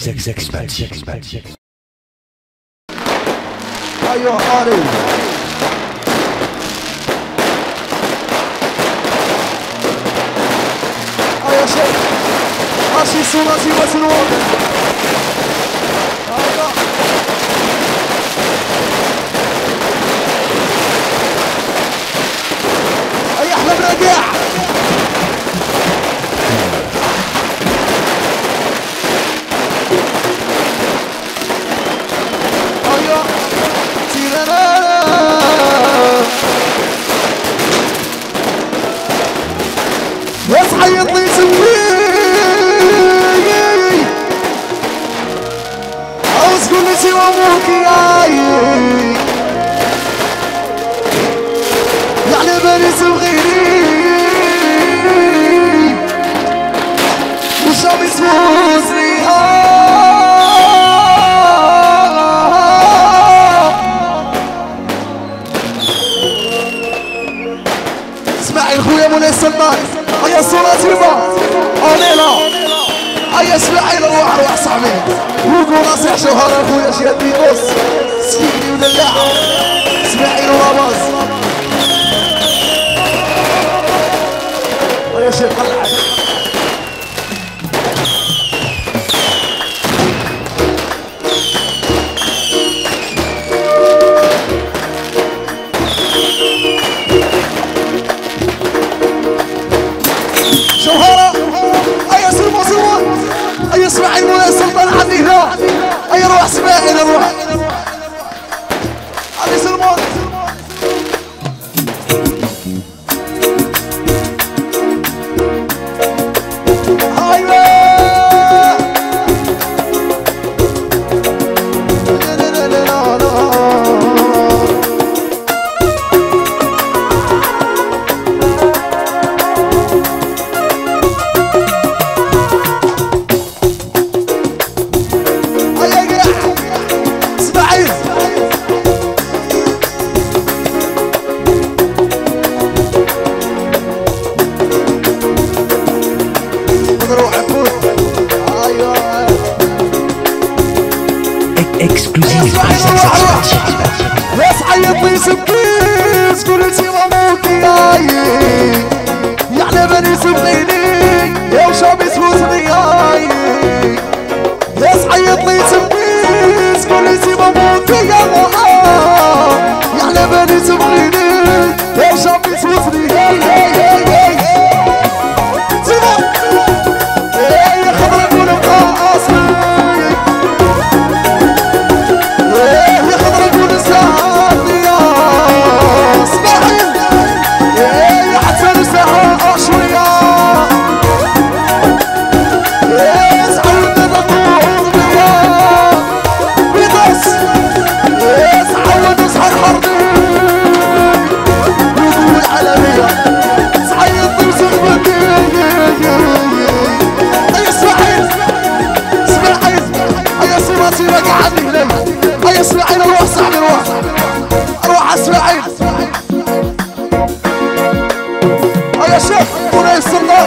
ايوه علي ايوه شيخ ماشي صورتي وسنون ايوه اي احلى من رقيع يصحى يطلي سوي عاوز كل شي وابوك يعني بالي صغيري وشام يسوسني اسمعي خويا مولاي سلمان هيا صورتي ما أوليلا هيا اسمعي روح صاحبي وقول نصيح شهرة خويا شادي نص سكيني ودلعة اسمعي راباز هيا شيخ طلعك اسمعي مولاي سلطان عندي هنا اي روح اسمعي روح علي سلمان ايوه يصحى يطلي سبكيس قلتي ماموكي يعني بني سبقيني يا وشامي سوسني يصحى يطلي سبكيس قلتي ماموكي يعني بني سبقيني يا وشامي سوسني اسمعي روح صاحبي روح اسمعي يا شيخ مولاي السلطان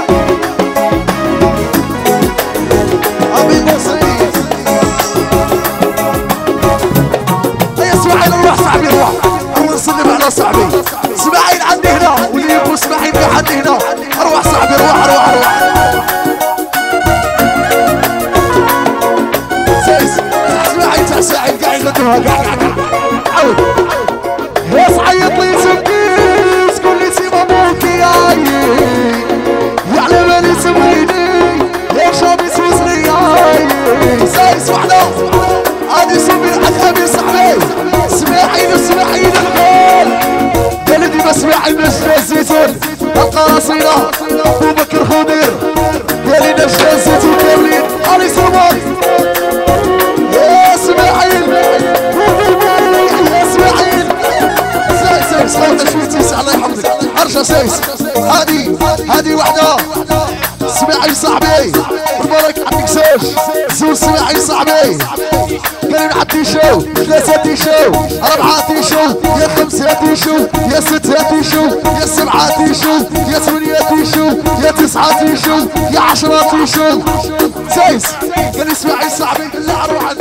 ابي مصري اسمعي روح صاحبي روح الله يسلم على صاحبي اسمعي عندي هنا واللي يبغوا اسمعي في عندي هنا روح صاحبي روح اسمعي قاعد عود يصحى يطلي سكيس كل سيما موكي يعلم اني سمعيني يا شامي سوسني سايس وحده هادي صبي حبيبي صاحبي اسمعيني الغول بلدي بسمعي نشرة الزيتون القراصينة ابو بكر خضير قالي نشرة الزيتون كاملين علي سلمان الله يحفظك ارجع سايس هادي وحده اسمعي صاحبي مبارك عندك زوج اسمعي صاحبي كريم عندي شو 3 تيشو 4 تيشو يا 5 تيشو يا 6 تيشو يا 7 تيشو يا 8 تيشو يا 9 تيشو يا 10 تيشو سيس قال اسماعيل صاحبي اللي اروح